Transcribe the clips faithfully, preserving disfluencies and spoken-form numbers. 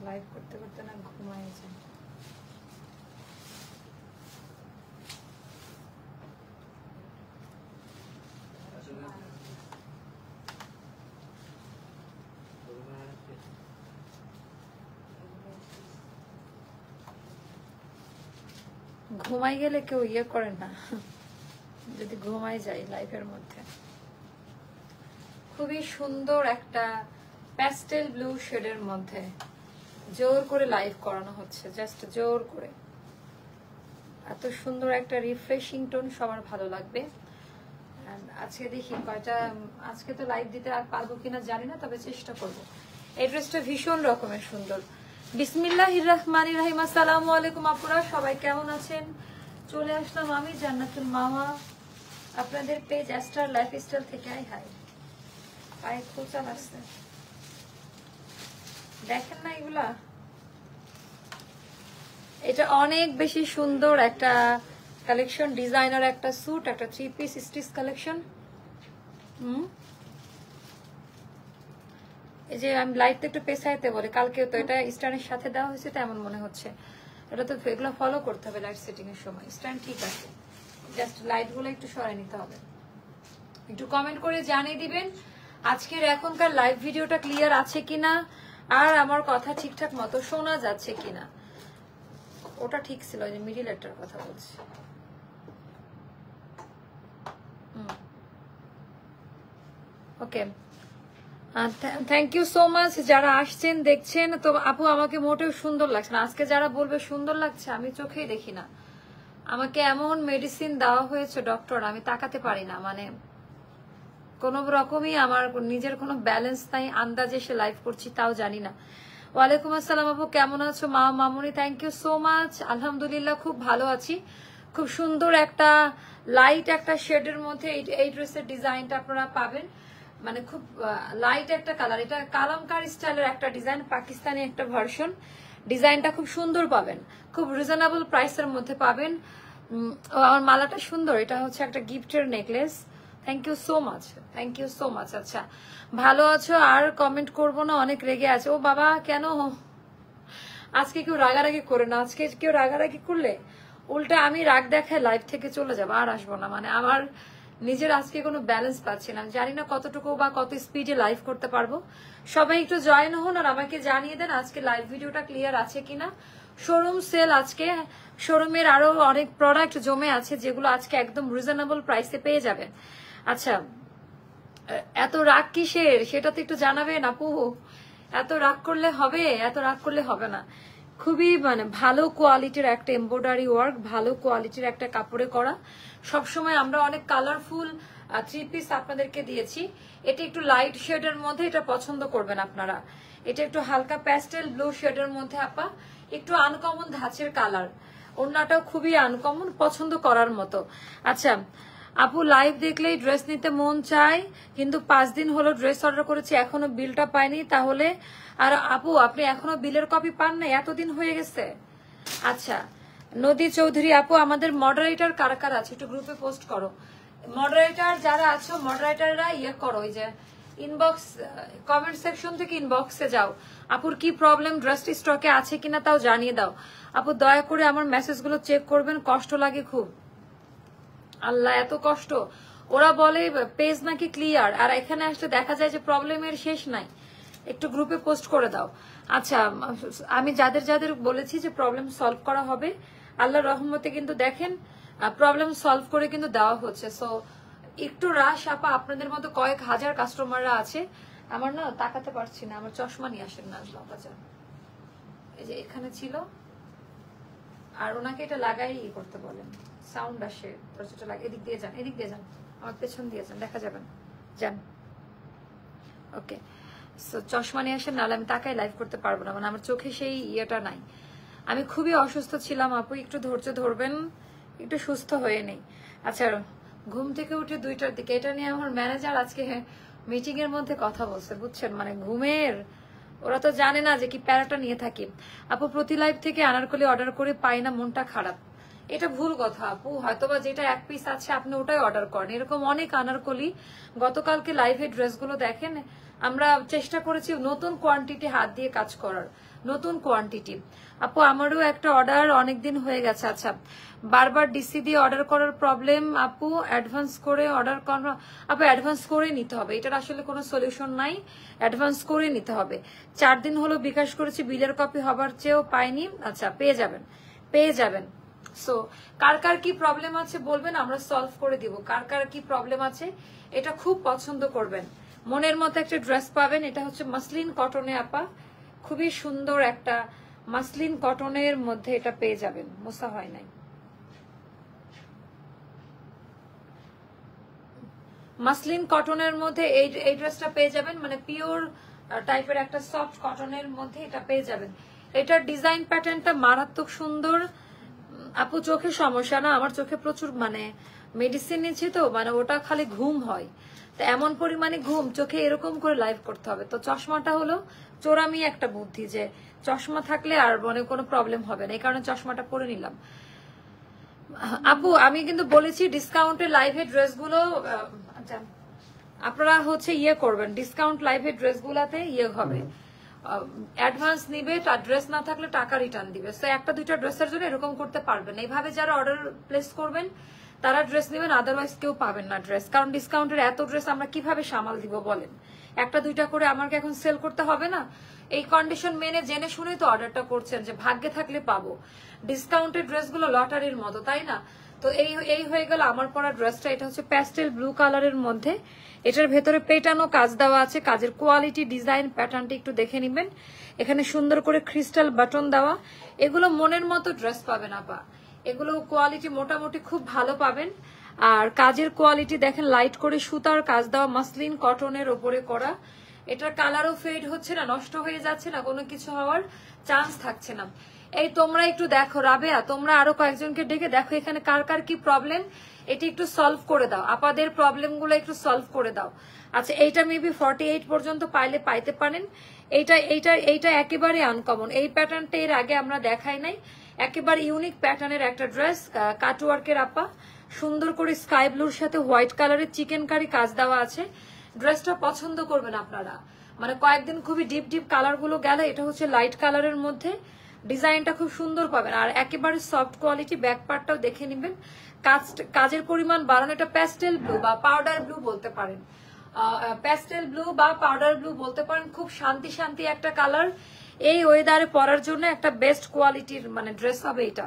Live করতে করতে না ঘুমায় যায়। ঘুমাই গেলে কেউ ইয়ে করে না, যদি ঘুমাই যায় লাইফের মধ্যে। খুবই সুন্দর একটা প্যাস্টেল ব্লু শেডের মধ্যে জোর করে লাইভ করানো হচ্ছে, জাস্ট জোর করে। এত সুন্দর একটা রিফ্রেশিং টোন, সবার ভালো লাগবে। আজকে দেখি কয়টা, আজকে তো লাইভ দিতে আর পারবো কিনা জানি না, তবে চেষ্টা করব। এই ড্রেসটা ভীষণ রকমের সুন্দর। বিসমিল্লাহির রহমানির রহিম। আসসালামু আলাইকুম আপুরা, সবাই কেমন আছেন? চলে আসলাম আমি জান্নাতুল মাওয়া আপনাদের পেজ অ্যাস্টার লাইফস্টাইল থেকে। আই হাই পায়ে খোঁচা লাগছে, দেখেন না এগুলা? এটা অনেক বেশি সুন্দর একটা কালেকশন, ডিজাইনার একটা স্যুট, একটা থ্রি পিস স্টিচ কালেকশন। হুম, এই যে আমি লাইটটা একটু পেছাইতে বলে, কালকে তো এটা স্ট্যান্ডের সাথে দেওয়া হয়েছে, তো এমন মনে হচ্ছে। এটা তো এগুলো ফলো করতে হবে লাইট সেটিং এর সময়। স্ট্যান্ড ঠিক আছে, জাস্ট লাইট গুলো একটু সরাই নিতে হবে। একটু কমেন্ট করে জানিয়ে দিবেন আজকের এখনকার লাইভ ভিডিওটা ক্লিয়ার আছে কিনা, আর আমার কথা ঠিকঠাক মতো শোনা যাচ্ছে কিনা। ওটা ঠিক ছিল, যে মিডিল একটার কথা বলছি। Okay, thank you so much যারা আসছেন দেখছেন। তো আপু আমাকে মোটেও সুন্দর লাগছে না আজকে। যারা বলবে সুন্দর লাগছে, আমি চোখেই দেখি না। আমাকে এমন মেডিসিন দেওয়া হয়েছে ডক্টর, আমি তাকাতে পারি না, মানে কোন রকমই আমার নিজের কোনো ব্যালেন্স নাই। আন্দাজে সে লাইভ করছি তাও জানি না। ওয়ালাইকুম আসসালাম আপু, কেমন আছো? মা মামুনি, থ্যাংক ইউ সো মাচ। আলহামদুলিল্লাহ খুব ভালো আছি। খুব সুন্দর একটা লাইট একটা শেডের মধ্যে এই ড্রেসের ডিজাইনটা আপনারা পাবেন, মানে খুব লাইট একটা কালার। এটা কালামকারী স্টাইলের একটা ডিজাইন, পাকিস্তানি একটা ভার্সন। ডিজাইনটা খুব সুন্দর পাবেন, খুব রিজনেবল প্রাইসের মধ্যে পাবেন। আমার মালাটা সুন্দর, এটা হচ্ছে একটা গিফটের necklace. Thank you so much, thank you so much. আচ্ছা, ভালো আছো? আর কমেন্ট করবো না, অনেক রেগে আছে। ও বাবা, কেন আজকে কেউ রাগারাগি করে না? আজকে কেউ রাগারাগি করলে উল্টা আমি রাগ দেখায় লাইভ থেকে চলে যাবো, আর আসবো না। মানে আমার নিজের আজকে কোনো ব্যালেন্স পাচ্ছি না, জানি না কতটুকু বা কত স্পিডে লাইভ করতে পারবো। সবাই একটু জয়েন হন আর আমাকে জানিয়ে দেন আজকে লাইভ ভিডিওটা ক্লিয়ার আছে কিনা। শোরুম সেল আজকে, শোরুমের আরো অনেক প্রোডাক্ট জমে আছে যেগুলো আজকে একদম রিজনেবল প্রাইসে পেয়ে যাবেন। আচ্ছা, এত রাগ কিসের সেটা তো একটু জানাবেন আপু। এত রাগ করলে হবে? এত রাগ করলে হবে না। খুবই মানে ভালো কোয়ালিটির একটা এমব্রয়ডারি ওয়ার্ক, ভালো কোয়ালিটির একটা কাপড়ে করা। সবসময় আমরা অনেক কালারফুল থ্রি পিস আপনাদেরকে দিয়েছি। এটা একটু লাইট শেডের মধ্যে, এটা পছন্দ করবেন আপনারা। এটা একটু হালকা প্যাস্টেল ব্লু শেডের মধ্যে আপা, একটু আনকমন ধাঁচের কালার। ওড়নাটাও খুবই আনকমন, পছন্দ করার মতো। আচ্ছা আপু, লাইভ দেখলেই ড্রেস নিতে মন চায়, কিন্তু পাঁচ দিন হলো ড্রেস অর্ডার করেছি, এখনো বিলটা পাইনি। তাহলে আর আপু আপনি এখনো বিলের কপি পান না? এতদিন হয়ে গেছে। আচ্ছা, নদী চৌধুরী আপু, আমাদের মডারেটর কারা কারা আছে একটু গ্রুপে পোস্ট করো। মডারেটর যারা আছো, মডারেটররা ইয়ে করো, ওই যে ইনবক্স কমেন্ট সেকশন থেকে ইনবক্সে যাও। আপুর কি প্রবলেম, ড্রেস স্টকে আছে কিনা তাও জানিয়ে দাও। আপু দয়া করে আমার মেসেজগুলো চেক করবেন, কষ্ট লাগে খুব। আল্লাহ, এত কষ্ট। ওরা বলে পেজ নাকি ক্লিয়ার, আর এখানে আসলে দেখা যায় যে প্রবলেমের শেষ নাই। একটু গ্রুপে পোস্ট করে দাও। আচ্ছা, আমি যাদের যাদের বলেছি যে প্রবলেম সলভ করা হবে, আল্লাহর রহমতে কিন্তু দেখেন প্রবলেম সলভ করে কিন্তু দেওয়া হচ্ছে। সো একটু রাশ আপা, আপনাদের মতো কয়েক হাজার কাস্টমাররা আছে। আমার না তাকাতে পারছি না, আমার চশমা নিয়ে আসেন না বাজার, এই যে এখানে ছিল। আর ওনাকে এটা লাগাই করতে বলেন, সাউন্ড আসে। এদিক দিয়ে যান, এদিক দিয়ে যান, আমার পেছন দিয়ে যান, দেখা যাবেন। যান, ওকে। চশমা নিয়ে আসেন, নাহলে আমি তাকাই লাইভ করতে পারবো না, মানে আমার চোখে সেই ইয়েটা নাই। আমি খুবই অসুস্থ ছিলাম আপু, একটু ধৈর্য ধরবেন, একটু সুস্থ হয়ে নেই। আচ্ছা, ঘুম থেকে উঠে দুইটার দিকে, এটা নিয়ে আমার ম্যানেজার আজকে মিটিং এর মধ্যে কথা বলছে, বুঝছেন? মানে ঘুমের, ওরা তো জানে না যে কি প্যারাটা নিয়ে থাকি। আপু প্রতি লাইভ থেকে আনারকলি অর্ডার করে পাই না, মনটা খারাপ। এটা ভুল কথা আপু, হয়তোবা যেটা এক পিস আছে আপনি ওটাই অর্ডার করেন। এরকম অনেক আনারকলি গতকালকে লাইভে ড্রেসগুলো দেখেন, আমরা চেষ্টা করেছি নতুন কোয়ান্টিটি হাত দিয়ে কাজ করার, নতুন কোয়ান্টিটি। আপু আমারও একটা অর্ডার অনেকদিন হয়ে গেছে। আচ্ছা, বারবার ডিসি দিয়ে অর্ডার করার প্রবলেম আপু, অ্যাডভান্স করে অর্ডার করা আপু, অ্যাডভান্স করে নিতে হবে, এটার আসলে কোনো সলিউশন নাই, অ্যাডভান্স করে নিতে হবে। চার দিন হলো বিকাশ করেছি, বিলের কপি হবার চেয়েও পাইনি। আচ্ছা, পেয়ে যাবেন, পেয়ে যাবেন। সো কার কার কি প্রবলেম আছে বলবেন, আমরা সলভ করে দিব। কার কার কি প্রবলেম আছে এটা খুব পছন্দ করবেন। মনের মতো একটা ড্রেস পাবেন, এটা হচ্ছে মাসলিন কটনে আপা, খুবই সুন্দর একটা মাসলিন কটনের মধ্যে এটা পেয়ে যাবেন, মোসা হয় নাই। মাসলিন কটনের মধ্যে এই এই ড্রেসটা পেয়ে যাবেন, মানে পিওর টাইপের একটা সফট কটনের মধ্যে এটা পেয়ে যাবেন। এটার ডিজাইন প্যাটার্নটা মারাত্মক সুন্দর আপু। চোখে সমস্যা না, আমার চোখে প্রচুর মানে মেডিসিন নিচ্ছি তো, মানে ওটা খালি ঘুম হয়, তো এমন পরিমাণে ঘুম, চোখে এরকম করে লাইভ করতে হবে। তো চশমাটা হলো চোরামি একটা বুদ্ধি, যে চশমা থাকলে আর মানে কোনো প্রবলেম হবে না, এই কারণে চশমাটা পরে নিলাম। আপু আমি কিন্তু বলেছি ডিসকাউন্টের লাইভের ড্রেসগুলো আপনারা হচ্ছে ইয়ে করবেন, ডিসকাউন্ট লাইভের ড্রেসগুলাতে ইয়ে হবে, অ্যাডভান্স নিবে, ড্রেস না থাকলে টাকা রিটার্ন দিবে। সো একটা দুইটা ড্রেসের জন্য এরকম করতে পারবেন। এইভাবে যারা অর্ডার প্লেস করবেন তারা ড্রেস নেবেন, আদারওয়াইজ কেউ পাবেন না ড্রেস। কারণ ডিসকাউন্টের এত ড্রেস আমরা কিভাবে সামাল দিব বলেন? একটা দুইটা করে আমাকে এখন সেল করতে হবে না? এই কন্ডিশন মেনে জেনে শুনে তো অর্ডারটা করছেন, যে ভাগ্যে থাকলে পাবো। ডিসকাউন্টের ড্রেসগুলো লটারির মতো, তাই না? তো এই এই হয়ে গেল আমার পরা ড্রেসটা। এটা হচ্ছে প্যাস্টেল ব্লু কালারের মধ্যে, এটার ভেতরে পেটানো কাজ দেওয়া আছে, কাজের কোয়ালিটি ডিজাইন প্যাটার্নটি একটু দেখে নিবেন। এখানে সুন্দর করে ক্রিস্টাল বাটন দেওয়া, এগুলো মনের মতো ড্রেস পাবেন আপা, এগুলো কোয়ালিটি মোটামুটি খুব ভালো পাবেন। আর কাজের কোয়ালিটি দেখেন, লাইট করে সুতার কাজ দেওয়া, মাসলিন কটনের ওপরে করা। এটার কালারও ফেড হচ্ছে না, নষ্ট হয়ে যাচ্ছে না, কোনো কিছু হওয়ার চান্স থাকছে না। এই তোমরা একটু দেখো রাবেয়া, তোমরা আরো কয়েকজনকে ডেকে দেখো এখানে কার কার কি প্রবলেম, এটি একটু সলভ করে দাও, আপাদের প্রবলেম গুলো একটু সলভ করে দাও। আচ্ছা, এইটা মেবি ফর্টি এইট পর্যন্ত পাইলে পাইতে পারেন। এইটা এইটা এইটা একেবারে আনকমন, এই প্যাটার্নটা এর আগে আমরা দেখাই নাই, একেবারে ইউনিক প্যাটার্নের একটা ড্রেস, কাটওয়ার্কের আপা, সুন্দর করে স্কাই ব্লুর সাথে হোয়াইট কালারের চিকেন কারি কাজ দেওয়া আছে। ড্রেসটা পছন্দ করবেন আপনারা, মানে কয়েকদিন খুবই ডিপ ডিপ কালার গুলো গেলে এটা হচ্ছে লাইট কালারের মধ্যে, ডিজাইনটা খুব সুন্দর পাবেন। আর একেবারে সফট কোয়ালিটি, ব্যাক পার্টটাও দেখে নেবেন। কাজ কাজের পরিমাণ বাড়ানো, এটা প্যাস্টেল ব্লু বা পাউডার ব্লু বলতে পারেন, প্যাস্টেল ব্লু বা পাউডার ব্লু বলতে পারেন, খুব শান্তি শান্তি একটা কালার। এই ওয়েদারে পরার জন্য একটা বেস্ট কোয়ালিটির মানে ড্রেস হবে এটা।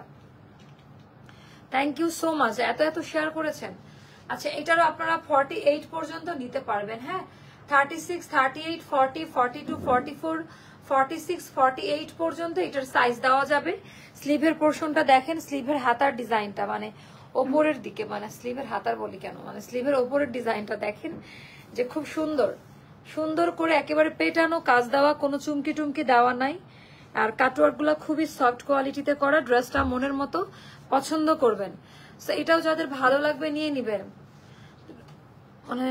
থ্যাংক ইউ সো মাচ, এত এত শেয়ার করেছেন। আচ্ছা, এটারও আপনারা ফর্টি এইট পর্যন্ত নিতে পারবেন। হ্যাঁ, thirty six thirty eight forty forty two forty four forty six forty eight পর্যন্ত এটার সাইজ দেওয়া যাবে। স্লিভের পোর্শনটা দেখেন, স্লিভের হাতার ডিজাইনটা মানে ওপরের দিকে, মানে স্লিভের হাতার বলি কেন, মানে স্লিভের ওপরের ডিজাইনটা দেখেন যে খুব সুন্দর সুন্দর করে একেবারে পেটানো কাজ দেওয়া, কোনো চুমকি টুমকি দেওয়া নাই। আর কাটওয়ার্ক গুলা খুবই সফট কোয়ালিটিতে করা, ড্রেসটা মনের মতো পছন্দ করবেন। সো এটাও যাদের ভালো লাগবে নিয়ে নিবেন। মানে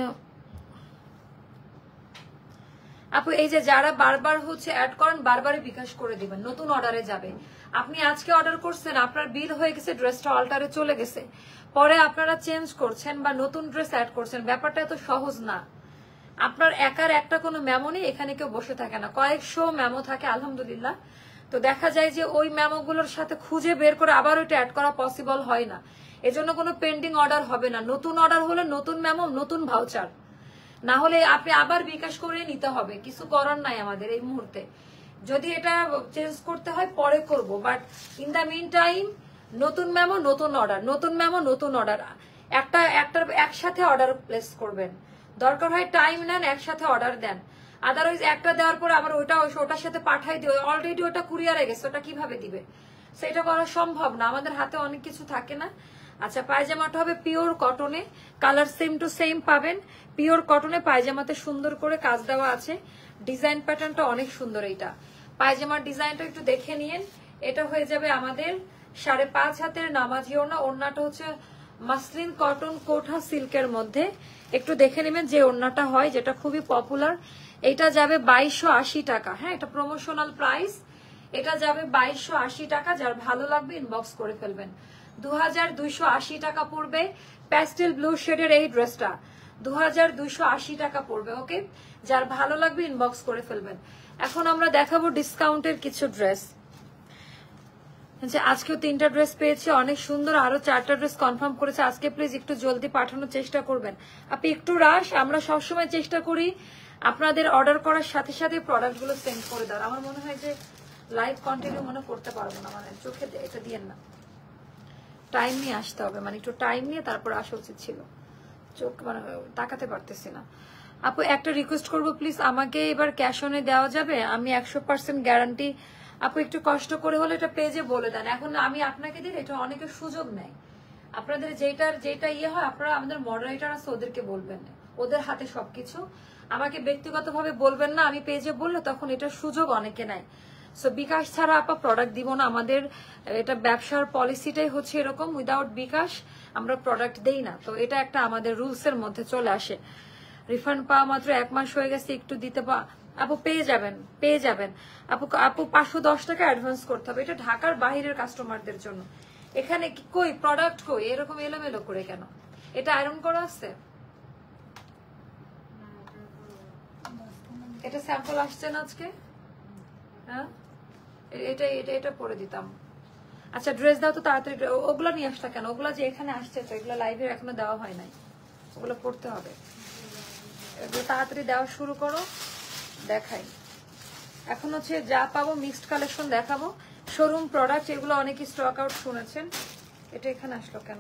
আপু এই যে যারা বারবার হচ্ছে অ্যাড করেন, বারবারই বিকাশ করে দিবেন, নতুন অর্ডারে যাবে। আপনি আজকে অর্ডার করছেন, আপনার বিল হয়ে গেছে, ড্রেসটা অল্টারে চলে গেছে, পরে আপনারা চেঞ্জ করছেন বা নতুন ড্রেস অ্যাড করছেন, ব্যাপারটা এত সহজ না। আপনার একার একটা কোনো মেমো নেই, এখানে কেউ বসে থাকে না, কয়েকশো মেমো থাকে আলহামদুলিল্লাহ। তো দেখা যায় যে ওই মেমোগুলোর সাথে খুঁজে বের করে আবার ওইটা অ্যাড করা পসিবল হয় না, এজন্য কোনো পেন্ডিং অর্ডার হবে না। নতুন অর্ডার হলে নতুন মেমো, নতুন ভাউচার, না হলে আপনি আবার বিকাশ করে নিতে হবে, কিছু করার নাই আমাদের এই মুহূর্তে। যদি এটা চেঞ্জ করতে হয় পরে করব, but in the meantime নতুন মেমো নতুন অর্ডার, নতুন মেমো নতুন অর্ডার, একটা একটার একসাথে অর্ডার প্লেস করবেন। দরকার হয় টাইম নেন, একসাথে অর্ডার দেন, আদারওয়াইজ একটা দেওয়ার পর আবার ওইটা ওটার সাথে পাঠাই দিও, অলরেডি ওটা কুরিয়ারে গেছে, ওটা কিভাবে দিবে? সেটা করা সম্ভব না, আমাদের হাতে অনেক কিছু থাকে না। আচ্ছা, পায়জামাটা হবে পিওর কটনে, কালার সেম টু সেম পাবেন, পিওর কটনে পায়জামাতে সুন্দর করে কাজ দেওয়া আছে, ডিজাইন প্যাটার্নটা অনেক সুন্দর। এইটা পায়জামার ডিজাইনটা একটু দেখে নিয়েন। এটা হয়ে যাবে আমাদের সাড়ে পাঁচ হাতের নামাজি ওড়না, ওড়নাটা হচ্ছে মাসলিন কটন কোঠা সিল্কের মধ্যে, একটু দেখে নেবেন যে ওড়নাটা হয়, যেটা খুবই পপুলার। এটা যাবে বাইশশো আশি টাকা। হ্যাঁ, এটা প্রমোশনাল প্রাইস, এটা যাবে বাইশশো আশি টাকা। যার ভালো লাগবে ইনবক্স করে ফেলবেন। দু হাজার দুইশো আশি টাকা পড়বে প্যাস্টেল ব্লু শেডের এই ড্রেসটা, দু হাজার দুইশো আশি টাকা পড়বে। ওকে, যার ভালো লাগবে ইনবক্স করে ফেলবেন। এখন আমরা দেখাবো ডিসকাউন্টের কিছু ড্রেস। আজকেও তিনটা ড্রেস পেয়েছি, অনেক সুন্দর, আরো চারটা ড্রেস কনফার্ম করেছে। আজকে প্লিজ একটু জলদি পাঠানোর চেষ্টা করবেন। আপনি একটু রাশ, আমরা সবসময় চেষ্টা করি আপনাদের অর্ডার করার সাথে সাথে প্রোডাক্ট গুলো সেন্ড করে দেওয়ার। আমার মনে হয় যে লাইভ কন্টিনিউ মনে করতে পারবো না, মানে চোখে এটা দিয়েন না, টাইম নিয়ে আসতে হবে, মানে একটু টাইম নিয়ে তারপর আসা উচিত ছিল, চোখ মানে তাকাতে পারতেছি না। আপু একটা রিকোয়েস্ট করবো প্লিজ, আমাকে এবার ক্যাশ অনে দেওয়া যাবে? আমি একশো পার্সেন্ট গ্যারান্টি। আপু একটু কষ্ট করে হলে এটা পেজে বলে দেন। এখন আমি আপনাকে দিলে এটা অনেকের সুযোগ নেই, আপনাদের যেটার যেটা ইয়ে হয় আপনারা আমাদের মডারেটর আছে ওদেরকে বলবেন, ওদের হাতে সবকিছু, আমাকে ব্যক্তিগতভাবে বলবেন না। আমি পেজে বললে তখন এটার সুযোগ অনেকে নেয়। সো বিকাশ ছাড়া আপা প্রোডাক্ট দিব না, আমাদের এটা ব্যবসার পলিসিটাই হচ্ছে এরকম, উইদাউট বিকাশ আমরা প্রোডাক্ট দেই না। তো এটা একটা আমাদের রুলস এর মধ্যে চলে আসে। রিফান্ড পাওয়া মাত্র এক মাস হয়ে গেছে, একটু দিতে পা আপু পেয়ে যাবেন, পেয়ে যাবেন আপু। আপু পাঁচশো দশ টাকা অ্যাডভান্স করতে হবে, এটা ঢাকার বাহিরের কাস্টমারদের জন্য। এখানে কই প্রোডাক্ট কই এরকম এলোমেলো করে কেন? এটা আয়রন করা আছে, এটা স্যাম্পল আসছে না আজকে? হ্যাঁ, এটা এটা এটা পরে দিতাম। আচ্ছা ড্রেস দাও তো তাড়াতাড়ি, ওগুলো নিয়ে আসটা কেন? ওগুলো যে এখানে আসছে তো এগুলো লাইভে এখনো দেওয়া হয় নাই, ওগুলো পড়তে হবে। এগুলো তাড়াতাড়ি দেওয়া শুরু করো, দেখাই। এখন হচ্ছে যা পাবো মিক্সড কালেকশন দেখাবো, শোরুম প্রোডাক্ট, এগুলো অনেকে স্টক আউট শুনেছেন। এটা এখানে আসলো কেন?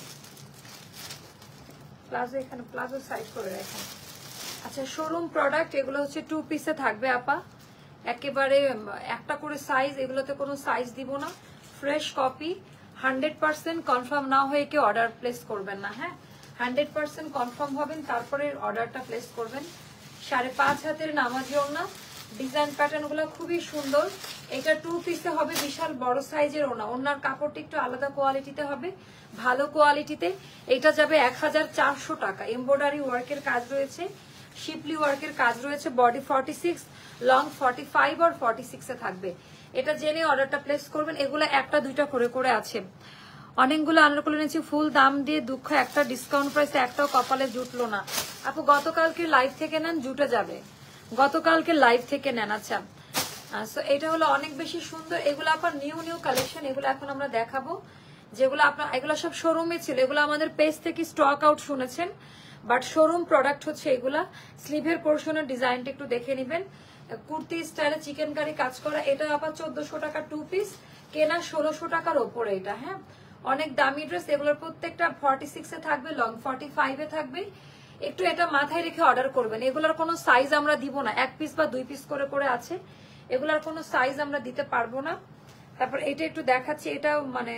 প্লাজো এখানে, প্লাজো সাইড করে রাখেন। আচ্ছা শোরুম প্রোডাক্ট, এগুলো হচ্ছে টু পিসে থাকবে আপা, একেবারে একটা করে সাইজ, এগুলোতে কোনো সাইজ দিব না, fresh copy. Hundred percent confirm না হয়ে কেউ অর্ডার প্লেস করবেন না, হ্যাঁ হান্ড্রেড পার্সেন্ট কনফার্ম হবেন তারপরে অর্ডারটা প্লেস করবেন। সাড়ে পাঁচ হাতের নামাজি ওড়না, ডিজাইন প্যাটার্ন গুলো খুবই সুন্দর। এটা টু পিসে হবে, বিশাল বড় সাইজের ওড়না, ওড়নার কাপড়টা একটু আলাদা কোয়ালিটিতে হবে, ভালো কোয়ালিটিতে। এটা যাবে এক হাজার চারশো টাকা। এমব্রয়ডারি ওয়ার্কের কাজ রয়েছে, শিপলি ওয়ার্কের কাজ রয়েছে, body forty six, long forty five আর ফর্টি সিক্স এ থাকবে। এটা জেনে অর্ডারটা প্লেস করবেন। এগুলো একটা দুইটা করে করে আছে, অনেকগুলো আনারকলি নিয়েছি ফুল দাম দিয়ে, দুঃখ একটা ডিসকাউন্ট প্রাইসে একটাও কপালে জুটলো না। আপু গতকালকে লাইভ থেকে নেন, জুটে যাবে, গতকালকে লাইভ থেকে নেন। আচ্ছা সো এটা হলো অনেক বেশি সুন্দর, এগুলো আপনার নিউ নিউ কালেকশন, এগুলো এখন আমরা দেখাবো। যেগুলো আপনার এগুলো সব শোরুমে ছিল, এগুলো আমাদের পেজ থেকে স্টক আউট শুনেছেন, বাট শোরুম প্রোডাক্ট হচ্ছে এগুলা। স্লিভের পোর্শনের ডিজাইনটা একটু দেখে নিবেন, কুর্তি স্টাইলে চিকেন কারি কাজ করা। এটা আবার চোদ্দশো টাকা টু পিস, কেনা ষোলোশো টাকার ওপরে এটা। হ্যাঁ অনেক দামি ড্রেস, এগুলোর প্রত্যেকটা ফর্টি সিক্স এ থাকবে, লং ফর্টি ফাইভ এ থাকবে। একটু এটা মাথায় রেখে অর্ডার করবেন। এগুলোর কোনো সাইজ আমরা দিব না, এক পিস বা দুই পিস করে করে আছে, এগুলোর কোনো সাইজ আমরা দিতে পারবো না। তারপর এটা একটু দেখাচ্ছি, এটাও মানে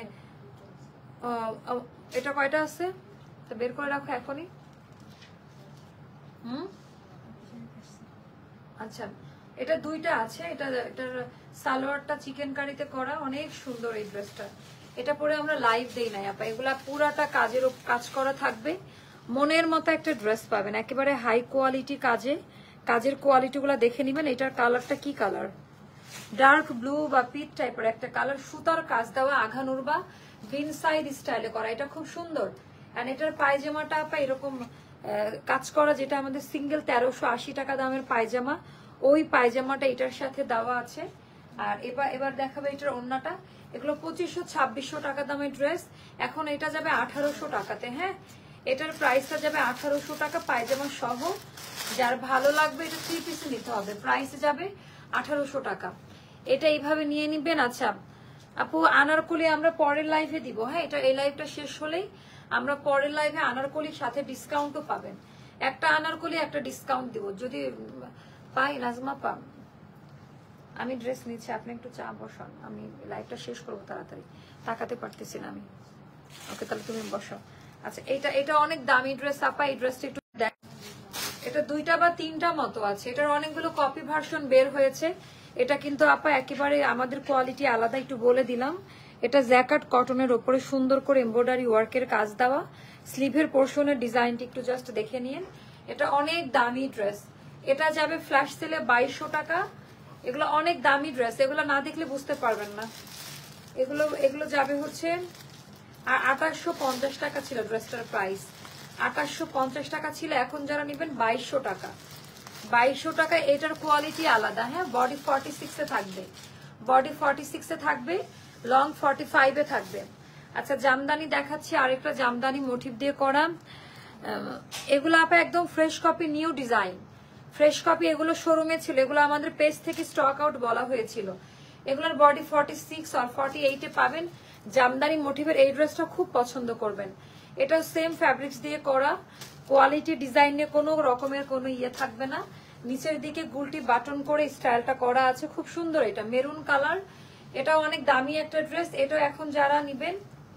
এটা কয়টা আছে তো বের করে রাখো এখনই। হুম আচ্ছা এটা দুইটা আছে, এটা এটার সালোয়ারটা চিকেন কারিতে করা, অনেক সুন্দর এই ড্রেসটা। এটা পরে আমরা লাইভ দেই নাই আপা, এগুলা পুরাটা কাজের কাজ করা থাকবে, মনের মতো একটা ড্রেস পাবেন, একেবারে হাই কোয়ালিটি কাজে। কাজের কোয়ালিটি গুলা দেখে নিবেন। এটার কালারটা কি কালার? ডার্ক ব্লু বা পিট টাইপের একটা কালার, সুতার কাজ দেওয়া, আঘানুর বা গ্রিন সাইড স্টাইলে করা, এটা খুব সুন্দর। এন্ড এটার পায়জামাটা আপা এরকম কাজ করা, যেটা আমাদের সিঙ্গেল তেরোশো আশি টাকা দামের পায়জামা, ওই পায়জামাটা এটার সাথে দেওয়া আছে। আর এবার এবার দেখাবে এটার ওড়নাটা, এগুলো পঁচিশশো ছাব্বিশশো টাকা দামের ড্রেস, এখন এটা যাবে আঠারোশো টাকাতে। হ্যাঁ এটার প্রাইসটা যাবে আঠারোশো টাকা পায়জামা সহ। যার ভালো লাগবে এটা থ্রি পিসে নিতে হবে, প্রাইস যাবে আঠারোশো টাকা। এটা এইভাবে নিয়ে নিবেন। আচ্ছা আপু আনারকলি আমরা পরের লাইভে দিব, হ্যাঁ এটা এই লাইভটা শেষ হলেই আমরা পরের লাইভে আনারকলির সাথে ডিসকাউন্টও পাবেন। একটা আনারকলি একটা ডিসকাউন্ট দিব যদি পাই। নাজমা পা আমি ড্রেস নিচ্ছি, আপনি একটু চা বসান, আমি লাইভটা শেষ করবো তাড়াতাড়ি, তাকাতে পারতেছি না আমি। ওকে তাহলে তুমি বসো। আচ্ছা এটা এটা অনেক দামি ড্রেস আপা, এই ড্রেসটা একটু দেখ, এটা দুইটা বা তিনটা মতো আছে, এটার অনেকগুলো কপি ভার্সন বের হয়েছে। এটা কিন্তু আপা একেবারে আমাদের কোয়ালিটি আলাদা, একটু বলে দিলাম। এটা জ্যাকার্ড কটনের ওপরে সুন্দর করে এমব্রয়ডারি ওয়ার্কের কাজ দেওয়া, স্লিভের পোর্শনের ডিজাইনটি একটু জাস্ট দেখে নিন। এটা অনেক দামি ড্রেস, এটা যাবে ফ্ল্যাশ সেলে বাইশশো টাকা। এগুলো অনেক দামি ড্রেস, এগুলো না দেখলে বুঝতে পারবেন না। এগুলো এগুলো যাবে হচ্ছে আর আঠাশশো পঞ্চাশ টাকা ছিল ড্রেসটার প্রাইস, আঠাশশো পঞ্চাশ টাকা ছিল। এখন যারা নেবেন বাইশশো টাকা, বাইশশো টাকা। এটার কোয়ালিটি আলাদা, হ্যাঁ। বডি ফর্টি সিক্সে থাকবে, বডি ফর্টি সিক্সে থাকবে, লং ফর্টি ফাইভে থাকবে। আচ্ছা জামদানি দেখাচ্ছি, আরেকটা জামদানি মোটিভ দিয়ে করা। এগুলো আপা একদম fresh copy, new design, fresh copy. এগুলো শোরুমে ছিল, এগুলো আমাদের পেজ থেকে স্টক আউট বলা হয়েছিল। এগুলোর বডি ফর্টি সিক্স আর ফর্টি এইটে পাবেন। জামদানি মোটিভের এই ড্রেসটা খুব পছন্দ করবেন। এটা সেম ফ্যাব্রিক্স দিয়ে করা, কোয়ালিটি ডিজাইন নিয়ে কোনো রকমের কোনো ইয়ে থাকবে না। নিচের দিকে গুলটি বাটন করে স্টাইলটা করা আছে, খুব সুন্দর। এটা মেরুন কালার, এটাও অনেক দামি একটা ড্রেস। এটা এখন যারা নিবেন,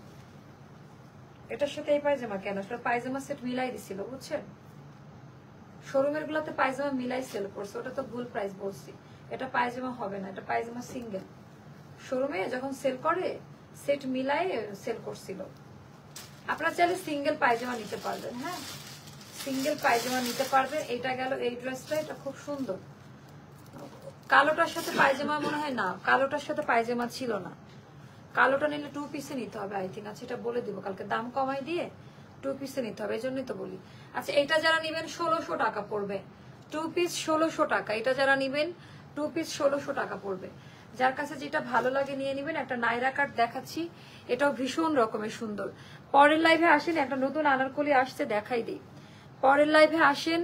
এটার সাথে এই পায়জামা কেন, সেটা পায়জামা সেট মিলাই দিছিল, বুঝছেন। শোরুমের গুলোতে পায়জামা মিলাই সেল করছে, ওটা তো ভুল প্রাইস বলছি। এটা পায়জামা হবে না, এটা পায়জামা সিঙ্গেল। শোরুমে যখন সেল করে সেট মিলাই সেল করছিল। আপনারা চাইলে সিঙ্গেল পায়জামা নিতে পারবেন, হ্যাঁ, সিঙ্গেল পায়জামা নিতে পারবেন। এটা গেল এই ড্রেসটা, এটা খুব সুন্দর। কালোটার সাথে পায়জামা মনে হয় না, কালোটার সাথে পায়জামা ছিল না। কালোটা নিলে টু পিসে নিতে হবে আই থিঙ্ক। আচ্ছা এটা বলে দিব কালকে, দাম কমাই দিয়ে টু পিসে নিতে হবে, এই জন্যই তো বলি। আচ্ছা এটা যারা নিবেন ষোলোশো টাকা পড়বে, টু পিস ষোলোশো টাকা। এটা যারা নিবেন টু পিস ষোলোশো টাকা পড়বে। যার কাছে যেটা ভালো লাগে নিয়ে নিবেন। একটা নাইরা কাট দেখাচ্ছি, এটাও ভীষণ রকমের সুন্দর। পরের লাইভে আসেন, একটা নতুন আনারকলি আসছে, দেখাই দিই। পরের লাইভে আসেন।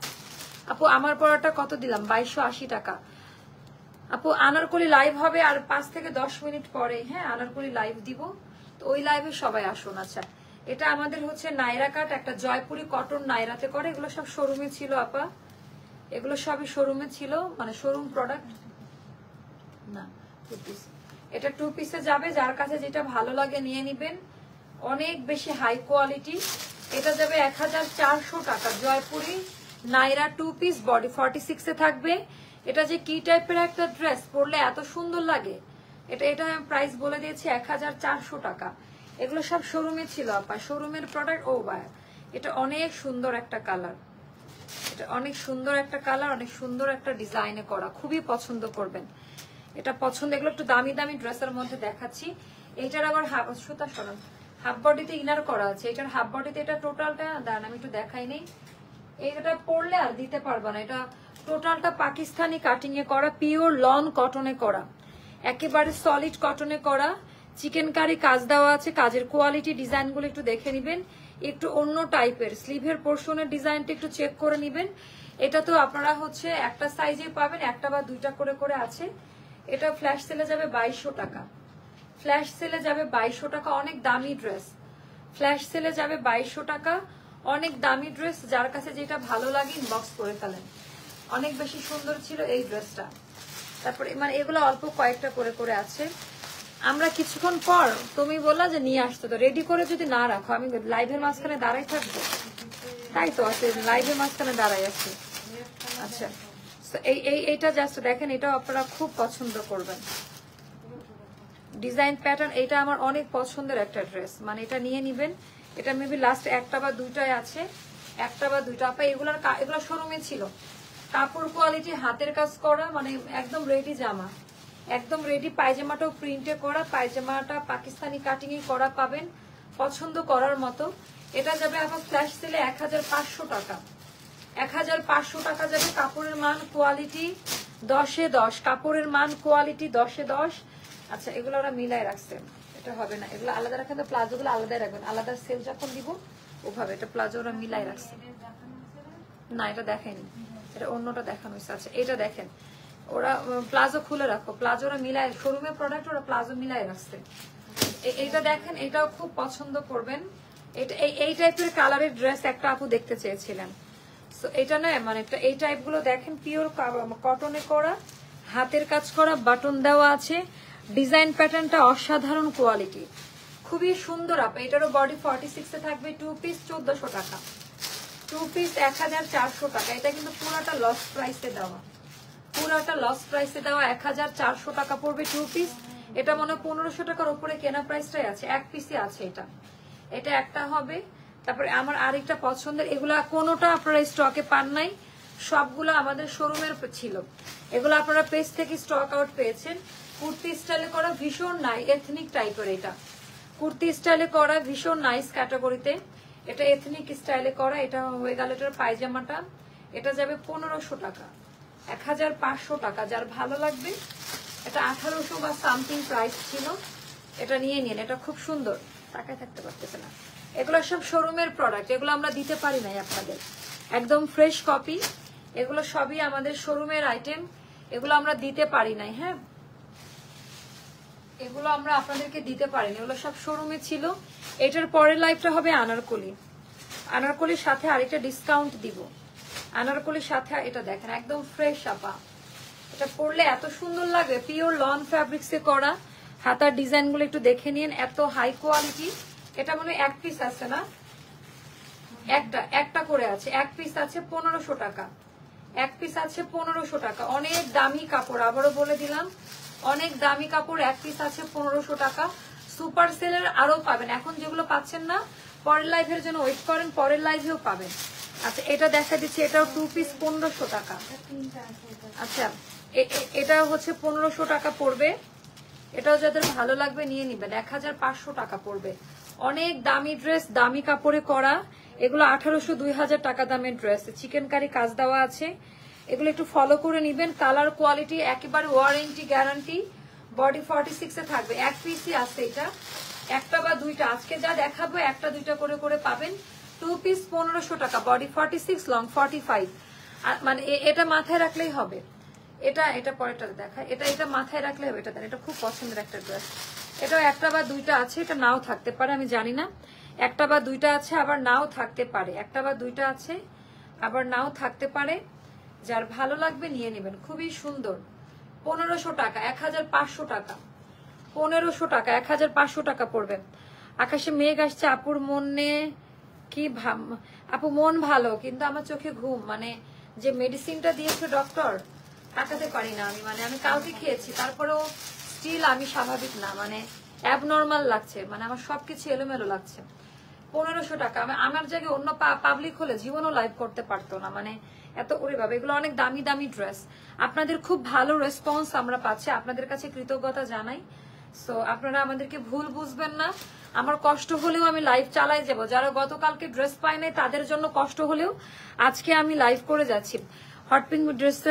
আপু আমার পড়াটা কত দিলাম? বাইশশো আশি টাকা। আপু আনারকলি লাইভ হবে আর পাঁচ থেকে দশ মিনিট পরে, হ্যাঁ আনারকলি লাইভ দিব, তো ওই লাইভে সবাই আসুন। আচ্ছা এটা আমাদের হচ্ছে নাইরা কাট, একটা জয়পুরি কটন নাইরাতে করে। এগুলো সব শোরুমে ছিল আপা, এগুলো সবই শোরুমে ছিল, মানে শোরুম প্রোডাক্ট না। টু পিস, এটা টু পিসে যাবে। যার কাছে যেটা ভালো লাগে নিয়ে নিবেন, অনেক বেশি হাই কোয়ালিটি। এটা যাবে এক হাজার চারশো টাকা। জয়পুরি নাইরা টু পিস, বডি ফর্টি সিক্সে থাকবে। এটা যে কি টাইপের একটা ড্রেস, পরলে এত সুন্দর লাগে। এটা এটা প্রাইস বলে দিয়েছি এক হাজার চারশো টাকা। এগুলো সব শোরুমে ছিল আপা, শোরুমের প্রোডাক্ট। ও ভাই এটা অনেক সুন্দর একটা কালার, এটা অনেক সুন্দর একটা কালার, অনেক সুন্দর একটা ডিজাইনে করা, খুবই পছন্দ করবেন। এটা পছন্দ। এগুলো একটু দামি দামি ড্রেসের মধ্যে দেখাচ্ছি। এইটার আবার সুতা সরান, হাফ বডিতে ইনার করা আছে। এটার হাফ বডিতে, এটা টোটালটা দাঁড়ান আমি একটু দেখাই নেই। এইটা পরলে আর দিতে পারবো না। এটা টোটালটা পাকিস্তানি কাটিং এ করা, পিওর লন কটনে করা, একেবারে সলিড কটনে করা। চিকেন কারি কাজ দেওয়া আছে। কাজের কোয়ালিটি ডিজাইনগুলো একটু দেখে নিবেন, একটু অন্য টাইপের। স্লিভের পোর্শনের ডিজাইনটা একটু চেক করে নিবেন। এটা তো আপনারা হচ্ছে একটা সাইজে পাবেন, একটা বা দুইটা করে করে আছে। এটা ফ্ল্যাশ সেলে যাবে বাইশশো টাকা, ফ্ল্যাশ সেলে যাবে বাইশশো টাকা। অনেক দামি ড্রেস, ফ্ল্যাশ সেলে যাবে বাইশশো টাকা, অনেক দামি ড্রেস। যার কাছে যেটা ভালো লাগে ইনবক্স করে ফেলেন। অনেক বেশি সুন্দর ছিল এই ড্রেসটা। তারপরে মানে এগুলো অল্প কয়েকটা করে করে আছে। আমরা কিছুক্ষণ পর তুমি বললা যে নিয়ে আসতে, তো রেডি করে যদি না রাখো আমি লাইভের মাঝখানে দাঁড়াই থাকবো, তাই তো আছে লাইভের মাঝখানে দাঁড়াই আছে। আচ্ছা এই এই এইটা জাস্ট দেখেন, এটাও আপনারা খুব পছন্দ করবেন। ডিজাইন প্যাটার্ন, এটা আমার অনেক পছন্দের একটা ড্রেস, মানে এটা নিয়ে নিবেন। এটা মেবি লাস্ট একটা বা দুইটাই আছে, একটা বা দুইটা। আপা এগুলার এগুলো শোরুমে ছিল। কাপড় কোয়ালিটি, হাতের কাজ করা, মানে একদম রেডি জামা, একদম রেডি। পায়জামাটাও প্রিন্টে করা, পায়জামাটা পাকিস্তানি কাটিং এ করা পাবেন, পছন্দ করার মতো। এটা যাবে এখন ফ্ল্যাশ সেলে এক হাজার পাঁচশো টাকা, এক হাজার পাঁচশো টাকা যাবে। কাপড়ের মান কোয়ালিটি দশে দশ, কাপড়ের মান কোয়ালিটি দশে দশ। আচ্ছা এগুলো ওরা মিলাই রাখছে, এটা হবে না, এগুলো আলাদা রাখেন। তো প্লাজো গুলো আলাদাই রাখবেন, আলাদা সেল যখন দিব ওভাবে। এটা প্লাজো ওরা মিলাই রাখছে না, এটা দেখেনি, এটা অন্যটা দেখানো হয়েছে। আচ্ছা এটা দেখেন, ওরা প্লাজো খুলে রাখো, প্লাজো ওরা মিলাই, শোরুমের প্রোডাক্ট ওরা প্লাজো মিলাই রাখছে। এইটা দেখেন, এটাও খুব পছন্দ করবেন। এটা এই টাইপের কালারের ড্রেস একটা আপু দেখতে চেয়েছিলেন, সো এটা নয়, মানে এই টাইপ গুলো দেখেন, পিওর কটনে করা, হাতের কাজ করা, বাটন দেওয়া আছে। ডিজাইন প্যাটার্নটা অসাধারণ কোয়ালিটি, খুবই সুন্দর আপা। এটারও বডি ফর্টি সিক্সে থাকবে। টু পিস চোদ্দশো টাকা, টু পিস এক হাজার চারশো টাকা। এটা কিন্তু পুরাটা লস প্রাইসে দেওয়া, পুরাটা লস প্রাইসে দেওয়া। এক হাজার চারশো টাকা পড়বে টু পিস। এটা মনে হয় পনেরোশো টাকার উপরে কেনা প্রাইসটাই আছে, এক পিসে আছে এটা। এটা একটা হবে। তারপরে আমার আরেকটা পছন্দের, এগুলা কোনোটা আপনারা স্টকে পান নাই, সবগুলো আমাদের শোরুমের ছিল। এগুলো আপনারা পেজ থেকে স্টক আউট পেয়েছেন। কুর্তি স্টাইলে করা, ভীষণ নাই এথনিক টাইপের। এটা কুর্তি স্টাইলে করা, ভীষণ নাইস ক্যাটাগরিতে। এটা এথনিক স্টাইলে করা। এটা হয়ে গেল এটার পায়জামাটা। এটা যাবে পনেরোশো টাকা, এক হাজার পাঁচশো টাকা। যার ভালো লাগবে, এটা আঠারোশো বা সামথিং প্রাইস ছিল, এটা নিয়ে নিন। এটা খুব সুন্দর, টাকায় থাকতে পারতেছে না। এগুলো সব শোরুমের প্রোডাক্ট, এগুলো আমরা দিতে পারি নাই আপনাদের, একদম ফ্রেশ কপি। এগুলো সবই আমাদের শোরুমের আইটেম, এগুলো আমরা দিতে পারি নাই। হ্যাঁ, এগুলো আমরা আপনাদেরকে দিতে পারিনি, এগুলো সব শোরুমে ছিল। এটার পরের লাইফটা হবে আনারকলি। আনারকলির সাথে আরেকটা ডিসকাউন্ট দিব। আনারকলির সাথে এটা দেখেন, একদম ফ্রেশ আপা। এটা পরলে এত সুন্দর লাগবে, পিওর লন ফ্যাব্রিক্সে করা। হাতার ডিজাইনগুলো একটু দেখে নিন, এত হাই কোয়ালিটি। এটা মনে হয় এক পিস আছে না, একটা একটা করে আছে, এক পিস আছে পনেরোশো টাকা, এক পিস আছে পনেরোশো টাকা। অনেক দামি কাপড়, আবারও বলে দিলাম, অনেক দামি কাপড়। এক পিস আছে পনেরোশো টাকা। সুপার সেলের আরো পাবেন, এখন যেগুলো পাচ্ছেন না পরের লাইভের জন্য ওয়েট করেন, পরের লাইভেও পাবেন। আচ্ছা, এটা দেখা দিচ্ছি, এটাও টু পিস পনেরোশো টাকা। আচ্ছা, এটাও হচ্ছে পনেরোশো টাকা পড়বে। এটাও যাদের ভালো লাগবে নিয়ে নিবেন, এক হাজার পাঁচশো টাকা পড়বে। অনেক দামি ড্রেস, দামি কাপড়ে করা। এগুলো আঠারোশো দুই হাজার টাকা দামের ড্রেস, চিকেন কারি কাজ দেওয়া আছে। এগুলো একটু ফলো করে নিবেন। কালার কোয়ালিটি একেবারে ওয়ারেন্টি গ্যারান্টি। বডি ফর্টি সিক্সে থাকবে, এক পিসই আছে এটা, একটা বা দুইটা। আজকে যা দেখাবো একটা দুইটা করে করে পাবেন। টু পিস পনেরোশো টাকা, body forty six, long forty five. মানে এটা মাথায় রাখলেই হবে। এটা এটা পরেরটা দেখা, এটা এটা মাথায় রাখলে হবে। এটা দেন, এটা খুব পছন্দের একটা ড্রেস। এটাও একটা বা দুইটা আছে, এটা নাও থাকতে পারে, আমি জানি না। একটা বা দুইটা আছে, আবার নাও থাকতে পারে। একটা বা দুইটা আছে, আবার নাও থাকতে পারে। যার ভালো লাগবে নিয়ে নেবেন, খুবই সুন্দর। পনেরোশো টাকা, এক হাজার পাঁচশো টাকা, পনেরোশো টাকা, এক হাজার পাঁচশো টাকা পড়বে। আকাশে মেঘ আসছে। আপুর মনে কি আপু মন ভালো, কিন্তু আমার চোখে ঘুম। মানে যে মেডিসিনটা দিয়েছে ডক্টর, তাকাতে পারি না আমি। মানে আমি কালকে খেয়েছি, তারপরেও স্টিল আমি স্বাভাবিক না, মানে অ্যাবনর্মাল লাগছে। মানে আমার সবকিছু এলোমেলো লাগছে। পনেরোশো টাকা। আমার জায়গায় অন্য পাবলিক হলে জীবনও লাইভ করতে পারতো না, মানে এত ওরে বাবা। এগুলো অনেক দামি দামি ড্রেস। আপনাদের খুব ভালো রেসপন্স আমরা পাচ্ছি, আপনাদের কাছে কৃতজ্ঞতা জানাই। সো আপনারা আমাদেরকে ভুল বুঝবেন না। আমার কষ্ট হলেও আমি লাইভ চালাই যাব। যারা গতকালকে ড্রেস পায় নাই তাদের জন্য কষ্ট হলেও আজকে আমি লাইভ করে যাচ্ছি। হট পিঙ্ক ড্রেসটা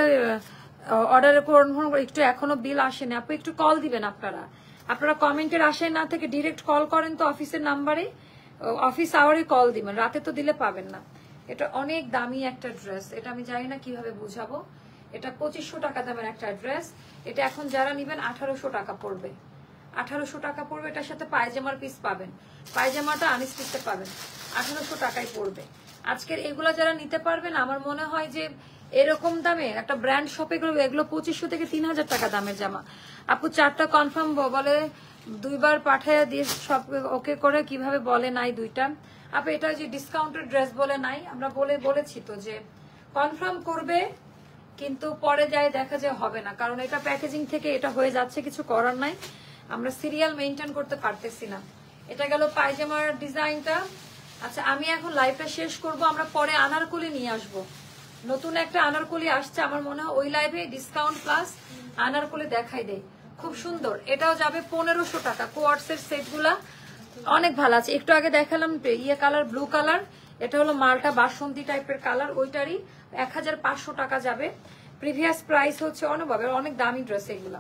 অর্ডার করুন, একটু এখনো বিল আসেনি। আপু একটু কল দিবেন আপনারা। আপনারা কমেন্টের আশায় না থেকে ডিরেক্ট কল করেন তো অফিসের নাম্বারে, অফিস আওয়ারে কল দিবেন, রাতে তো দিলে পাবেন না। এটা অনেক দামি একটা ড্রেস, এটা আমি জানি না কিভাবে বুঝাবো। এটা পঁচিশশো টাকা দামের একটা ড্রেস। এটা এখন যারা নিবেন আঠারোশো টাকা পড়বে, আঠারোশো টাকা পড়বে। এটার সাথে পায়জামার পিস পাবেন, পায়জামাটা আনস্টিচে পাবেন, আঠারোশো টাকায় পড়বে। আজকের এগুলো যারা নিতে পারবেন, আমার মনে হয় যে এরকম দামে একটা ব্র্যান্ড শপে এগুলো এগুলো পঁচিশশো থেকে তিন হাজার টাকা দামের জামা। আপু চারটা কনফার্ম বলে, দুইবার পাঠায় দিয়ে সব ওকে করে কিভাবে বলে নাই দুইটা। আপু এটা যে ডিসকাউন্টের ড্রেস বলে নাই, আমরা বলে বলেছি তো যে কনফার্ম করবে, কিন্তু পরে যায় দেখা যায় হবে না, কারণ এটা প্যাকেজিং থেকে এটা হয়ে যাচ্ছে, কিছু করার নাই। আমরা সিরিয়াল মেনটেন করতে পারতেছি না। এটা গেল পায়জামার ডিজাইনটা। আচ্ছা, আমি এখন লাইভটা শেষ করব, আমরা পরে আনারকলি নিয়ে আসব। নতুন একটা আনারকলি আসছে, আমার মনে হয় ওই লাইভে ডিসকাউন্ট প্লাস আনারকলি দেখাই দেয়, খুব সুন্দর। এটাও যাবে পনেরোশো টাকা। কোয়ার্টসের সেটগুলা অনেক ভালো আছে। একটু আগে দেখালাম ইয়ে কালার, ব্লু কালার, এটা হলো মালটা বাসন্তী টাইপের কালার, ওইটারই এক হাজার পাঁচশো টাকা যাবে। প্রিভিয়াস প্রাইস হচ্ছে অনুভব, অনেক দামি ড্রেস এগুলা,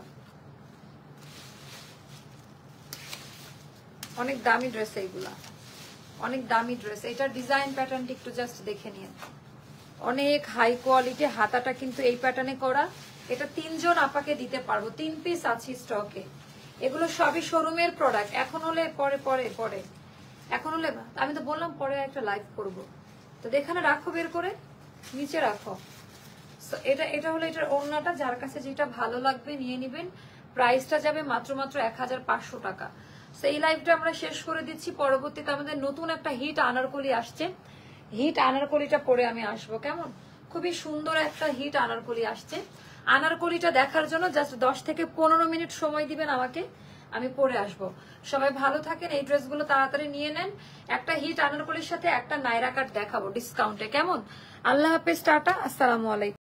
অনেক দামি ড্রেস এইগুলা, অনেক দামি ড্রেস। এটার ডিজাইন প্যাটার্নটি একটু জাস্ট দেখে নিন, অনেক হাই কোয়ালিটি। হাতাটা কিন্তু এই প্যাটার্নে করা। এটা তিনজন আপাকে দিতে পারবো, তিন পিস আছে স্টকে। এগুলো সবই শোরুমের প্রোডাক্ট। এখন হলে পরে পরে পরে এখন হলে আমি তো বললাম পরে একটা লাইভ করব, তো এখানে রাখো, বের করে নিচে রাখো। এটা এটা হলো এটার ওড়নাটা, যার কাছে যেটা ভালো লাগবে নিয়ে নিবেন। প্রাইসটা যাবে মাত্র মাত্র এক হাজার পাঁচশো টাকা। তো এই লাইভটা আমরা শেষ করে দিচ্ছি। পরবর্তীতে আমাদের নতুন একটা হিট আনারকলি আসছে, হিট আনারকলিটা পরে আমি আসবো, কেমন? খুবই সুন্দর একটা হিট আনারকলি আসছে। আনারকলিটা দেখার জন্য জাস্ট দশ থেকে পনেরো মিনিট সময় দিবেন আমাকে, আমি পরে আসব। সবাই ভালো থাকেন, এই ড্রেসগুলো তাড়াতাড়ি নিয়ে নেন। একটা হিট আনারকলির সাথে একটা নাইরা কাট দেখাবো ডিসকাউন্টে, কেমন? আল্লাহ হাফেজ, টাটা, আসসালামু আলাইকুম।